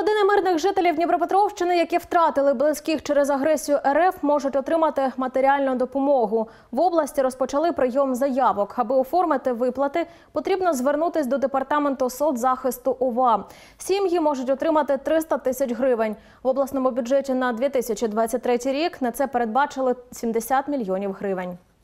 Родини мирних жителів Дніпропетровщини, які втратили близьких через агресію РФ, можуть отримати матеріальну допомогу. В області розпочали прийом заявок. Аби оформити виплати, потрібно звернутися до Департаменту соцзахисту ОВА. Сім'ї можуть отримати 300 тисяч гривень. В обласному бюджеті на 2023 рік на це передбачили 70 мільйонів гривень.